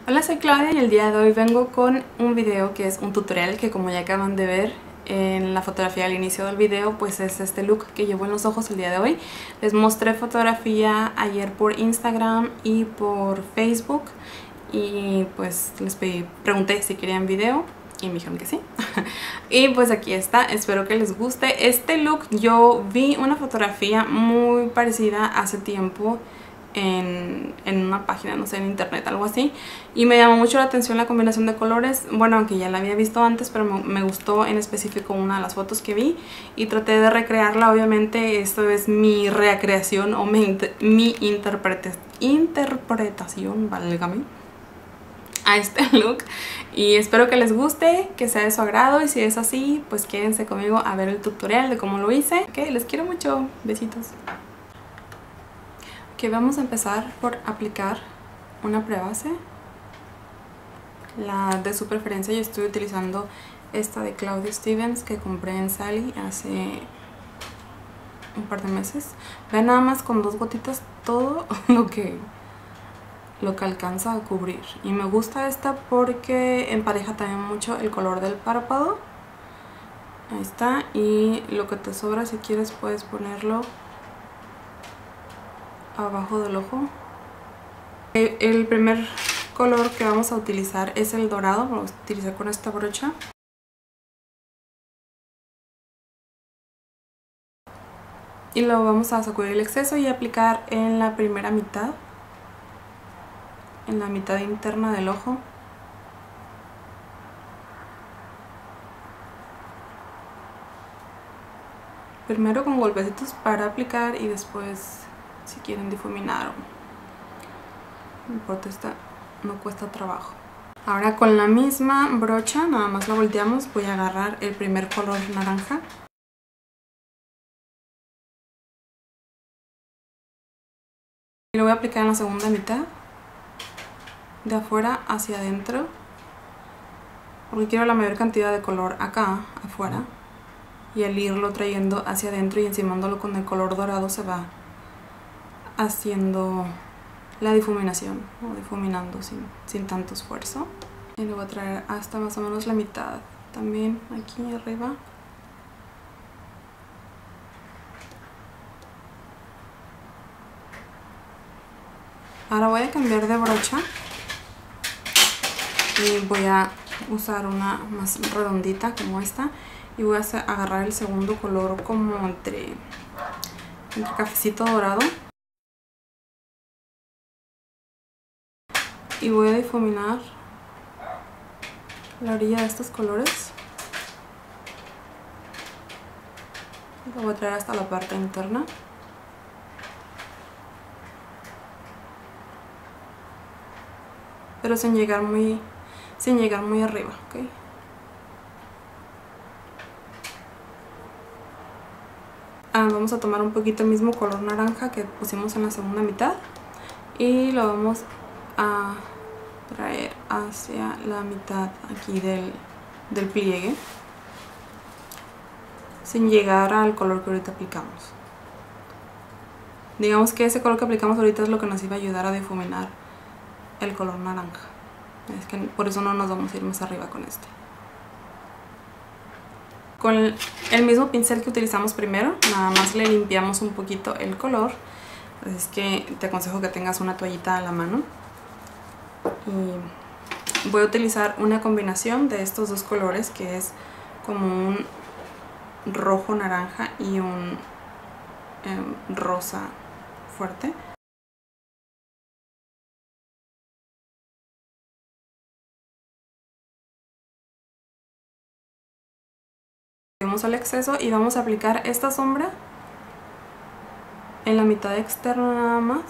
Hola, soy Claudia y el día de hoy vengo con un video que es un tutorial que, como ya acaban de ver en la fotografía al inicio del video, pues es este look que llevo en los ojos el día de hoy. Les mostré fotografía ayer por Instagram y por Facebook y pues les pregunté si querían video y me dijeron que sí. Y pues aquí está, espero que les guste. Este look yo vi una fotografía muy parecida hace tiempo en una página, no sé, en internet, algo así, y me llamó mucho la atención la combinación de colores. Bueno, aunque ya la había visto antes, pero me gustó en específico una de las fotos que vi y traté de recrearla. Obviamente esto es mi recreación o mi interpretación, válgame, a este look, y espero que les guste, que sea de su agrado, y si es así, pues quédense conmigo a ver el tutorial de cómo lo hice. Ok, les quiero mucho, besitos. Ok, vamos a empezar por aplicar una prebase, la de su preferencia. Yo estoy utilizando esta de Claudia Stevens que compré en Sally hace un par de meses. Vean nada más, con dos gotitas todo lo que alcanza a cubrir, y me gusta esta porque empareja también mucho el color del párpado. Ahí está, y lo que te sobra, si quieres, puedes ponerlo abajo del ojo. El primer color que vamos a utilizar es el dorado. Vamos a utilizar con esta brocha. Y lo vamos a sacudir el exceso y aplicar en la primera mitad, en la mitad interna del ojo. Primero con golpecitos para aplicar y después si quieren difuminar, no importa, esta no cuesta trabajo. Ahora con la misma brocha, nada más la volteamos, voy a agarrar el primer color naranja. Y lo voy a aplicar en la segunda mitad, de afuera hacia adentro, porque quiero la mayor cantidad de color acá afuera, y al irlo trayendo hacia adentro y encimándolo con el color dorado se va haciendo la difuminación, o difuminando sin tanto esfuerzo. Y lo voy a traer hasta más o menos la mitad, también aquí arriba. Ahora voy a cambiar de brocha y voy a usar una más redondita como esta, y voy a agarrar el segundo color como entre cafecito dorado, y voy a difuminar la orilla de estos colores. Lo voy a traer hasta la parte interna. Pero sin llegar muy arriba, ¿ok? Vamos a tomar un poquito el mismo color naranja que pusimos en la segunda mitad y lo vamos a traer hacia la mitad aquí del pliegue, sin llegar al color que ahorita aplicamos. Digamos que ese color que aplicamos ahorita es lo que nos iba a ayudar a difuminar el color naranja. Es que por eso no nos vamos a ir más arriba con este. Con el mismo pincel que utilizamos primero, nada más le limpiamos un poquito el color. Es que te aconsejo que tengas una toallita a la mano. Y voy a utilizar una combinación de estos dos colores, que es como un rojo naranja y un rosa fuerte. Vamos al exceso y vamos a aplicar esta sombra en la mitad externa nada más,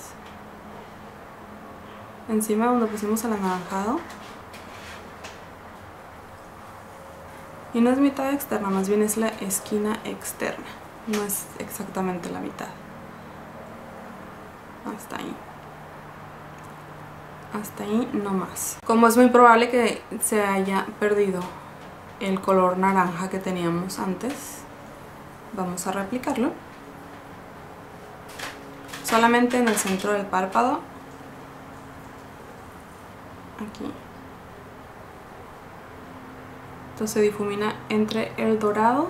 encima donde pusimos el anaranjado. Y no es mitad externa, más bien es la esquina externa, no es exactamente la mitad. Hasta ahí. Hasta ahí no más. Como es muy probable que se haya perdido el color naranja que teníamos antes, vamos a reaplicarlo solamente en el centro del párpado. aquí. Entonces se difumina entre el dorado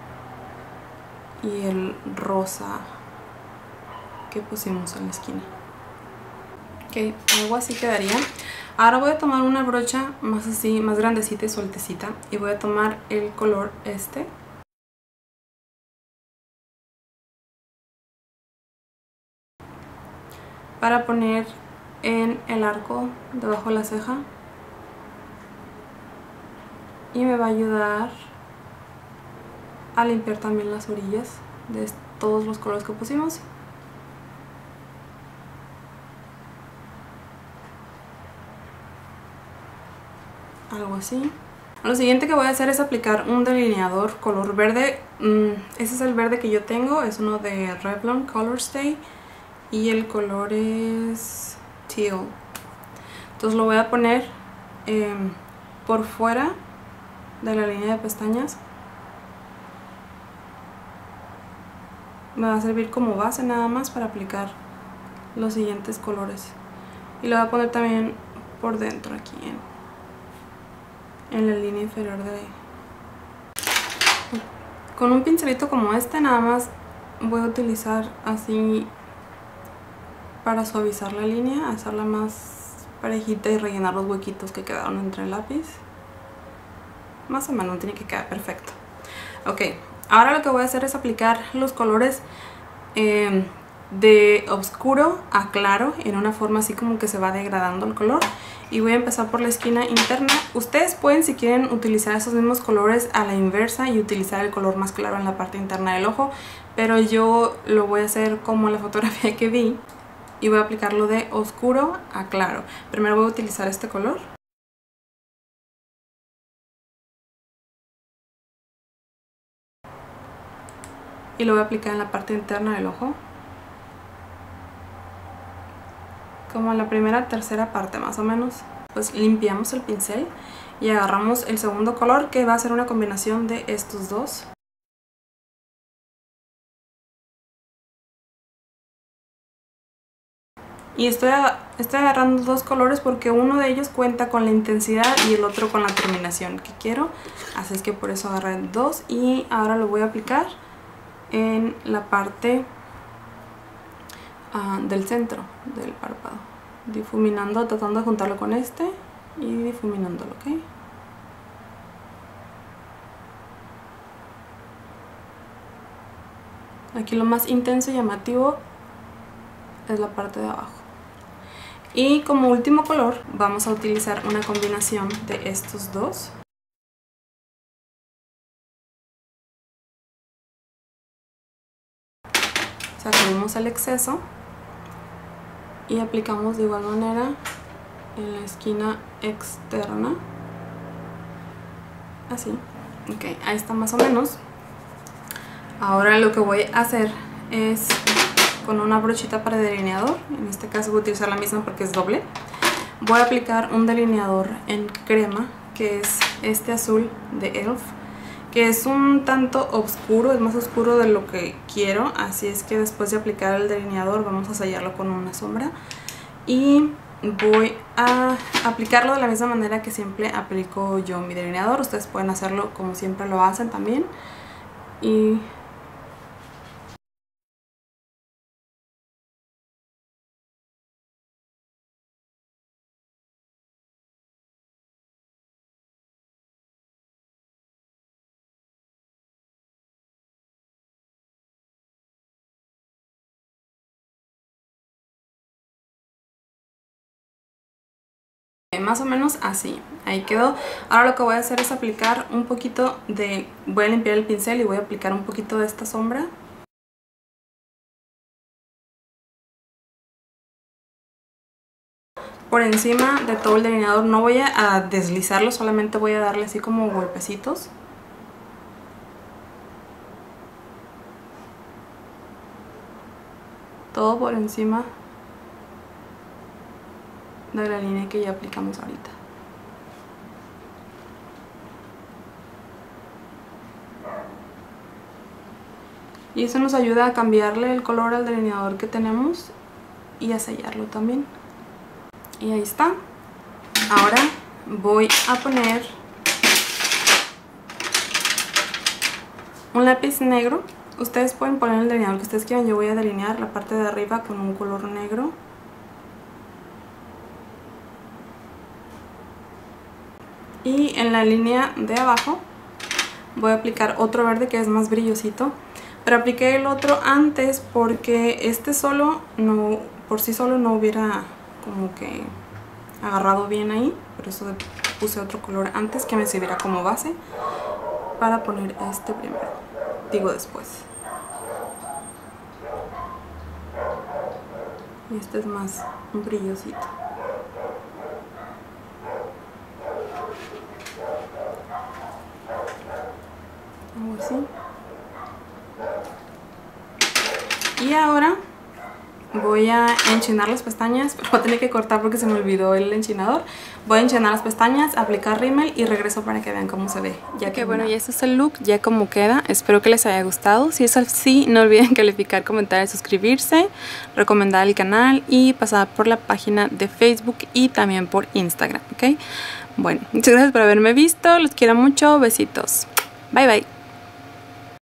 y el rosa que pusimos en la esquina. Ok, algo así quedaría. Ahora voy a tomar una brocha más así, más grandecita y sueltecita, y voy a tomar el color este. Para poner en el arco debajo de la ceja. Y me va a ayudar a limpiar también las orillas de todos los colores que pusimos. Algo así. Lo siguiente que voy a hacer es aplicar un delineador color verde. Ese es el verde que yo tengo, es uno de Revlon Colorstay y el color es teal. Entonces lo voy a poner por fuera de la línea de pestañas. Me va a servir como base nada más para aplicar los siguientes colores. Y lo voy a poner también por dentro aquí en la línea inferior de... Con un pincelito como este nada más voy a utilizar así para suavizar la línea, hacerla más parejita y rellenar los huequitos que quedaron entre el lápiz. Más o menos tiene que quedar perfecto. Ok, ahora lo que voy a hacer es aplicar los colores de oscuro a claro en una forma así como que se va degradando el color. Y voy a empezar por la esquina interna. Ustedes pueden, si quieren, utilizar esos mismos colores a la inversa y utilizar el color más claro en la parte interna del ojo, pero yo lo voy a hacer como en la fotografía que vi y voy a aplicarlo de oscuro a claro. Primero voy a utilizar este color. Y lo voy a aplicar en la parte interna del ojo. Como en la primera, tercera parte más o menos. Pues limpiamos el pincel y agarramos el segundo color, que va a ser una combinación de estos dos. Y estoy agarrando dos colores porque uno de ellos cuenta con la intensidad y el otro con la terminación que quiero. Así es que por eso agarré dos y ahora lo voy a aplicar en la parte del centro del párpado, difuminando, tratando de juntarlo con este y difuminándolo, ¿ok? Aquí lo más intenso y llamativo es la parte de abajo. Y como último color vamos a utilizar una combinación de estos dos. Sacudimos el exceso y aplicamos de igual manera en la esquina externa. Así. Ok, ahí está más o menos. Ahora lo que voy a hacer es con una brochita para delineador. En este caso voy a utilizar la misma porque es doble. Voy a aplicar un delineador en crema, que es este azul de ELF, que es un tanto oscuro, es más oscuro de lo que quiero, así es que después de aplicar el delineador vamos a sellarlo con una sombra y voy a aplicarlo de la misma manera que siempre aplico yo mi delineador. Ustedes pueden hacerlo como siempre lo hacen también. Y más o menos así, ahí quedó. Ahora lo que voy a hacer es aplicar un poquito de... Voy a limpiar el pincel y voy a aplicar un poquito de esta sombra. Por encima de todo el delineador. No voy a deslizarlo, solamente voy a darle así como golpecitos. Todo por encima de la línea que ya aplicamos ahorita. Y eso nos ayuda a cambiarle el color al delineador que tenemos y a sellarlo también. Y ahí está. Ahora voy a poner un lápiz negro. Ustedes pueden poner el delineador que ustedes quieran. Yo voy a delinear la parte de arriba con un color negro. Y en la línea de abajo voy a aplicar otro verde que es más brillosito. Pero apliqué el otro antes porque este solo no, por sí solo no hubiera como que agarrado bien ahí. Por eso puse otro color antes que me sirviera como base para poner este primero. Digo después. Y este es más brillosito. Algo así. Y ahora voy a enchinar las pestañas. Voy a tener que cortar porque se me olvidó el enchinador. Voy a enchinar las pestañas, aplicar rímel y regreso para que vean cómo se ve. Ya que bueno, y este es el look, ya como queda. Espero que les haya gustado. Si es así, no olviden calificar, comentar, suscribirse, recomendar el canal y pasar por la página de Facebook y también por Instagram, ¿ok? Bueno, muchas gracias por haberme visto. Los quiero mucho. Besitos. Bye bye.